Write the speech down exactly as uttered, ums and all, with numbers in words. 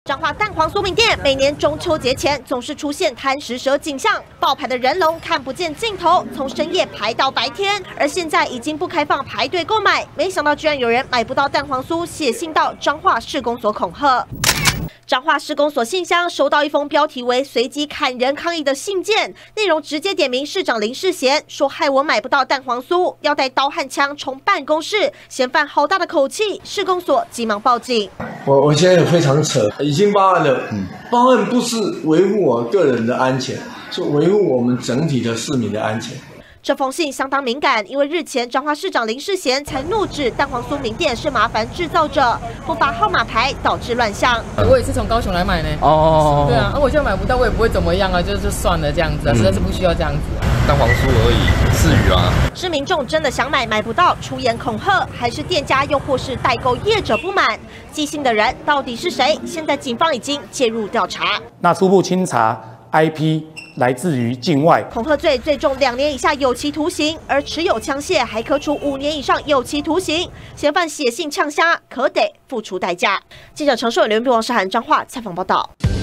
彰化蛋黄酥名店每年中秋节前总是出现贪食蛇景象，爆排的人龙看不见尽头，从深夜排到白天。而现在已经不开放排队购买，没想到居然有人买不到蛋黄酥，写信到彰化市公所恐吓。 彰化市公所信箱收到一封标题为“随机砍人抗议”的信件，内容直接点名市长林世贤，说害我买不到蛋黄酥，要带刀和枪冲办公室，嫌犯好大的口气，市公所急忙报警。 我我现在也非常扯，已经报案了，嗯，报案不是维护我个人的安全，是维护我们整体的市民的安全。 这封信相当敏感，因为日前彰化市长林世贤才怒指蛋黄酥名店是麻烦制造者，不发号码牌导致乱象。 我也是从高雄来买呢。哦，对啊，我现在买不到，我也不会怎么样啊，就就算了这样子啊，实在是不需要这样子。 蛋黄酥而已，至于啊？ 是民众真的想买买不到，出言恐吓，还是店家又或是代购业者不满？寄信的人到底是谁？现在警方已经介入调查。 那初步清查 I P。 来自于境外， 恐吓罪最重两年以下有期徒刑，而持有枪械还可处五年以上有期徒刑。嫌犯写信呛瞎，可得付出代价。记者陈硕伟、刘云碧、王世涵彰化采访报道。